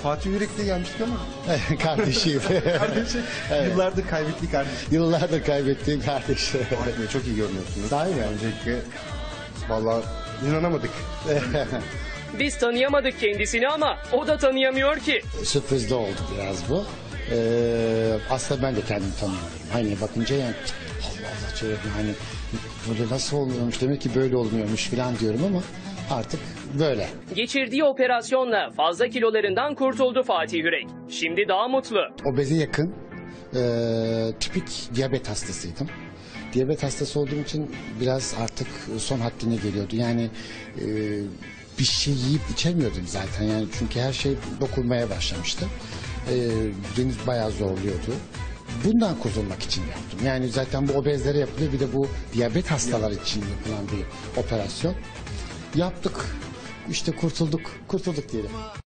Fatih Yürek de gelmiştik ama. Kardeşiyim. Kardeşi. Evet. Yıllardır kaybettik kardeşi. Yıllardır kaybettiğim kardeşim. Fatih Bey çok iyi görünüyorsunuz. Sahi mi? Öncelikle vallahi inanamadık. Biz tanıyamadık kendisini ama o da tanıyamıyor ki. Sürprizde oldu biraz bu. Aslında ben de kendimi tanımıyorum. Hani bakınca yani Allah Allah diyorum hani böyle nasıl oluyormuş demek ki böyle olmuyormuş falan diyorum ama artık böyle. Geçirdiği operasyonla fazla kilolarından kurtuldu Fatih Yürek. Şimdi daha mutlu. Obeze yakın tipik diyabet hastasıydım. Diyabet hastası olduğum için biraz artık son haddine geliyordu. Yani bir şey yiyip içemiyordum zaten yani çünkü her şey dokunmaya başlamıştı. Beni bayağı zorluyordu. Bundan kurtulmak için yaptım. Yani zaten bu obezlere yapılıyor bir de bu diyabet hastalar için yapılan bir operasyon. Yaptık. İşte kurtulduk diyelim.